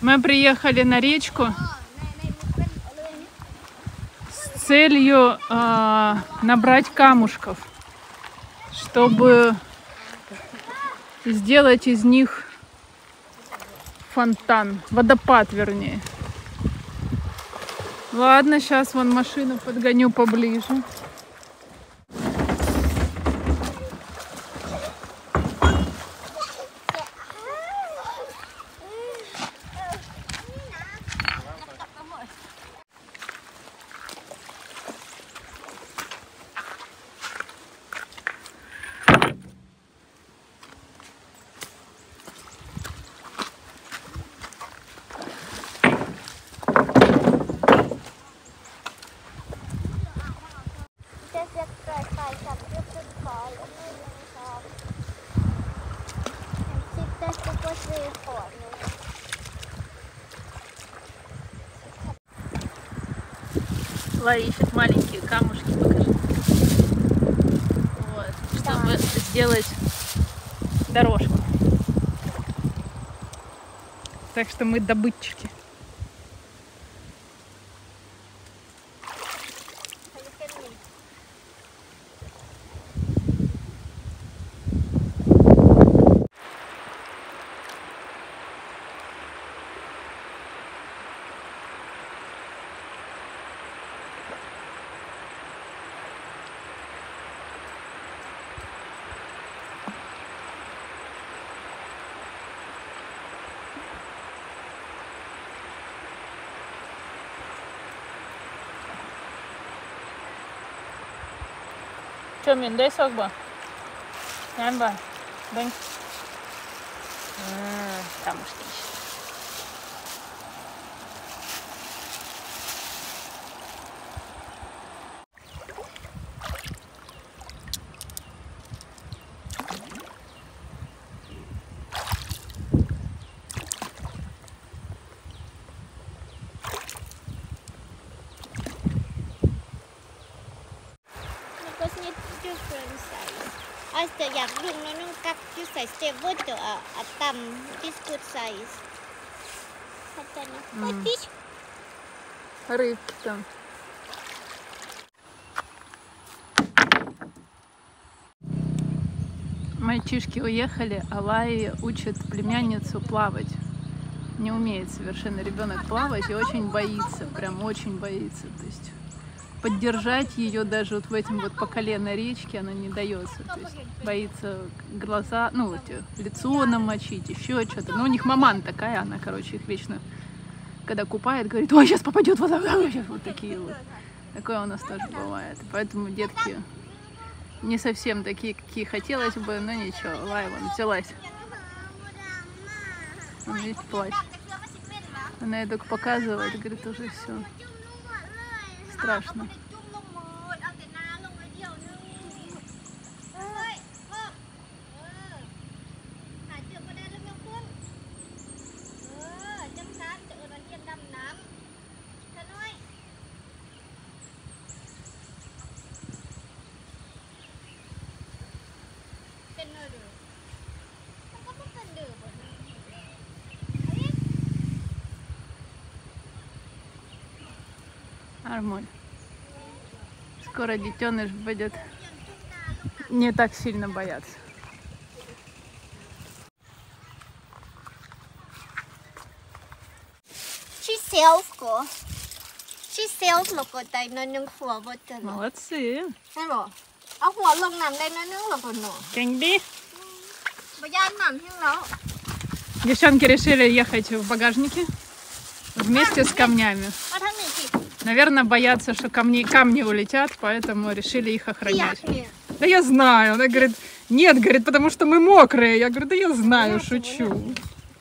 Мы приехали на речку с целью набрать камушков, чтобы сделать из них фонтан, водопад вернее. Ладно, сейчас вон машину подгоню поближе. Лара ищет маленькие камушки, покажи. Вот, чтобы сделать дорожку. Так что мы добытчики. Что, Мин, дай сок бы? Ням бы? Дай. Камушки. อยากดึงน้องกักที่ใส่สเตเบิลตัวต่ำที่สุดไซส์เข้าใจไหมฟิช Рыбки там. Мальчишки уехали, а Лаи учит племянницу плавать. Не умеет совершенно ребенок плавать и очень боится, прям очень боится. То есть поддержать ее даже вот в этом вот по колено речке она не дается. То есть боится глаза, ну вот лицо намочить, еще что-то. Но у них маман такая, она, короче, их вечно, когда купает, говорит: ой, сейчас попадет вода, вот такие вот. Такое у нас тоже бывает. Поэтому детки не совсем такие, какие хотелось бы, но ничего. Лая вон взялась. Он весь плачет. Она ей только показывает, говорит, уже все. Страшно. Нормально. Скоро детеныш будет не так сильно бояться. Молодцы. Кенди. Девчонки решили ехать в багажнике вместе с камнями. Наверное, боятся, что камни улетят, поэтому решили их охранять. Да я знаю. Она говорит: нет, говорит, потому что мы мокрые. Я говорю: да я знаю, шучу.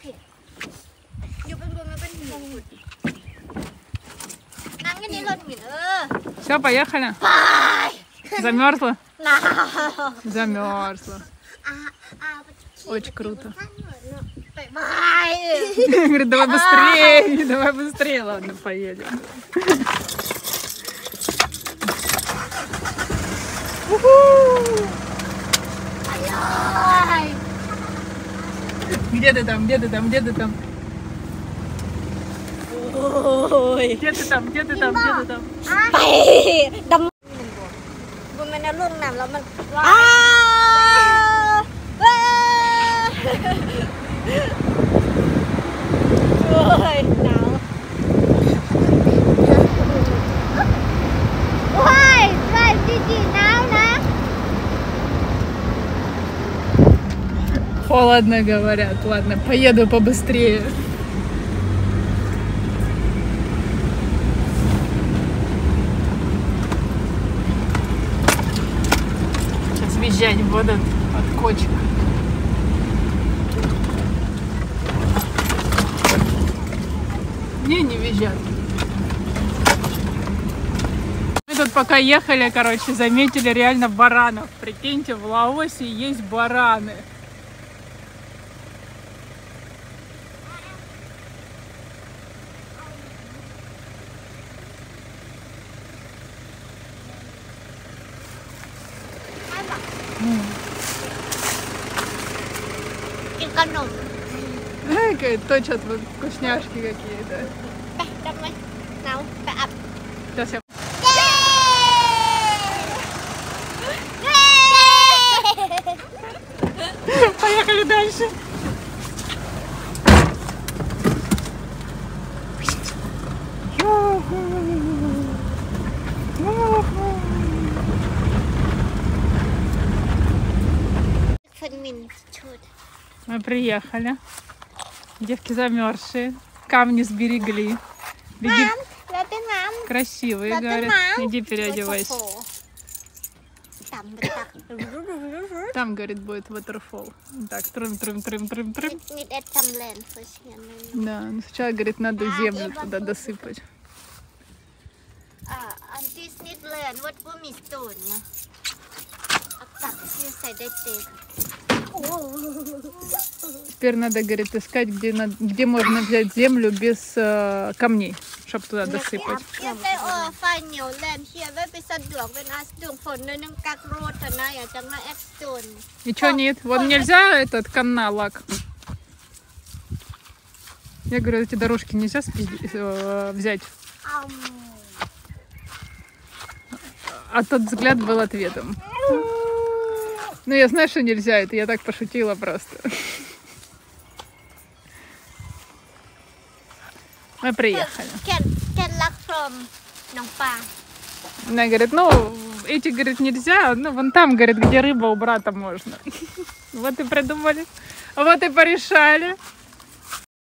Все, поехали. Замерзла? Замерзла. Очень круто. Говорит: давай быстрее, давай быстрее. Ладно, поедем. Где ты там? Где ты там? Где ты там? Ôi. Где ты там? Где ты там? Где ты там? Bay đâm vừa mình nó luôn nằm là mình ôi nào ôi vậy chị nào nè. Холодно, говорят. Ладно, поеду побыстрее. Сейчас въезжать будут от кочек. Не визжат. Мы тут пока ехали, короче, заметили реально баранов. Прикиньте, в Лаосе есть бараны. Эконом. Точат вот вкусняшки какие-то. Давай. Nào, phải ập. Сейчас я... Поехали дальше. Мы приехали. Девки замерзшие. Камни сберегли. Беги. Красивые, говорят. Иди переодевайся. Там, говорит, будет waterfall. Так, трым. Да, но сначала, говорит, надо землю туда досыпать. Теперь надо, говорит, искать, где можно взять землю без камней, чтобы туда досыпать. Ничего нет. Вот нельзя этот каналак. Я говорю, эти дорожки нельзя взять. А тот взгляд был ответом. Ну, я знаю, что нельзя, это я так пошутила просто. Мы приехали. Она говорит, ну, эти, говорит, нельзя, ну, вон там, говорит, где рыба у брата можно. Вот и придумали, вот и порешали.